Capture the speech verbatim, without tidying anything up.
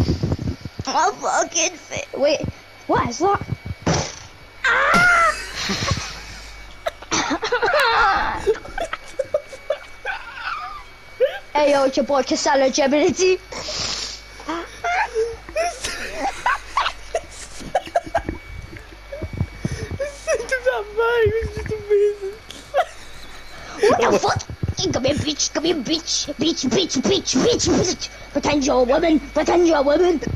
My fucking face. Wait, what is that? Ah! Hey yo, it's your boy Casella Gemini. What the fuck? Come here, bitch, come here, bitch, bitch, bitch, bitch, bitch, bitch. Pretend you're a woman, pretend you're a woman.